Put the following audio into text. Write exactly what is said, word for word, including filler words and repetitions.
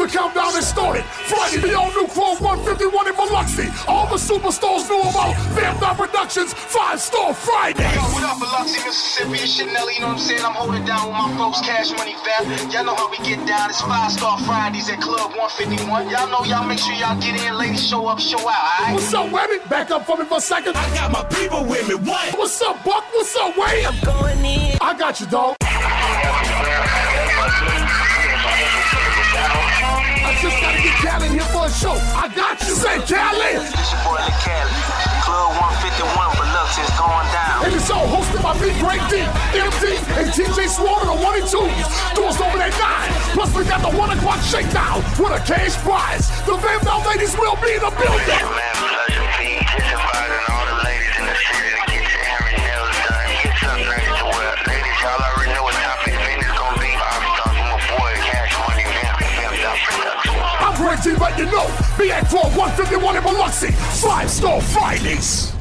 countdown has started. Friday, the all-new Club one fifty-one in Biloxi. All the superstars know about Vamped Productions five-star Friday. Yo, what up, Biloxi, Mississippi? It's Chanel, you know what I'm saying? I'm holding down with my folks, Cash Money Vamp. Y'all know how we get down. It's five-star Fridays at Club one fifty-one. Y'all know y'all make sure y'all get in, ladies. Show up, show out, alright? What's up, Webby? Back up for me for a second. I got my people with me. What? What's up, Buck? What's up, Wade? I'm going in. I got you, dog. I just gotta get Cali in here for a show. I got you. Say Cali. This your boy, Cali. Club one fifty-one, Biloxi is going down. And it's all hosted by Big Great D, M D, and T J Swan on the one and twos. Doors open at nine. Plus we got the one o'clock shakedown with a cash prize. The Vamped Out ladies will be in the building. Man, pleasure be just inviting all the ladies in the city to get your hair and nails done. Get something ready to wear. Ladies, y'all already know what time the event is gonna be. I'm starting my boy, Cash Money Vamp, Vamped Out Productions. I'm Great D, but you know, be at Club one fifty-one in Biloxi. Five Star Fridays.